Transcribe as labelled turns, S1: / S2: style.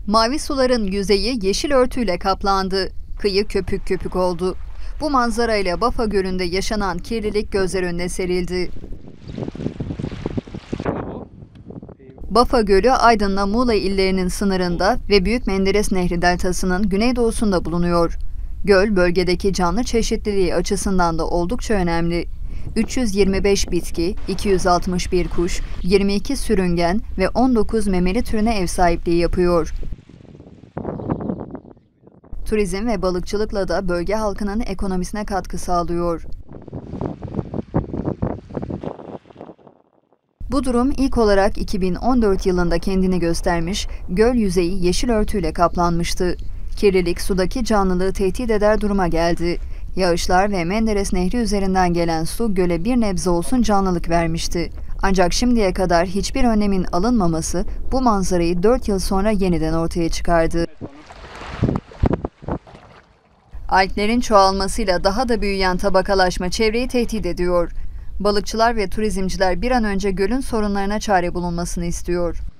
S1: Mavi suların yüzeyi yeşil örtüyle kaplandı. Kıyı köpük köpük oldu. Bu manzarayla Bafa Gölü'nde yaşanan kirlilik gözler önüne serildi. Bafa Gölü, Aydın'la Muğla illerinin sınırında ve Büyük Menderes Nehri deltasının güneydoğusunda bulunuyor. Göl, bölgedeki canlı çeşitliliği açısından da oldukça önemli. 325 bitki, 261 kuş, 22 sürüngen ve 19 memeli türüne ev sahipliği yapıyor. Turizm ve balıkçılıkla da bölge halkının ekonomisine katkı sağlıyor. Bu durum ilk olarak 2014 yılında kendini göstermiş, göl yüzeyi yeşil örtüyle kaplanmıştı. Kirlilik sudaki canlılığı tehdit eder duruma geldi. Yağışlar ve Menderes Nehri üzerinden gelen su göle bir nebze olsun canlılık vermişti. Ancak şimdiye kadar hiçbir önlemin alınmaması bu manzarayı 4 yıl sonra yeniden ortaya çıkardı. Alglerin çoğalmasıyla daha da büyüyen tabakalaşma çevreyi tehdit ediyor. Balıkçılar ve turizmciler bir an önce gölün sorunlarına çare bulunmasını istiyor.